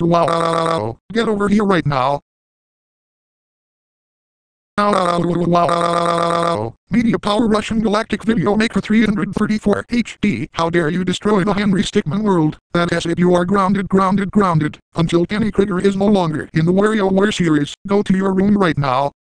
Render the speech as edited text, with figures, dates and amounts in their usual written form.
Wow. Get over here right now. Wow. Media Power Russian Galactic Video Maker 334 HD. How dare you destroy the Henry Stickmin world? That is it, you are grounded. Until Kenny Krieger is no longer in the WarioWare series. Go to your room right now.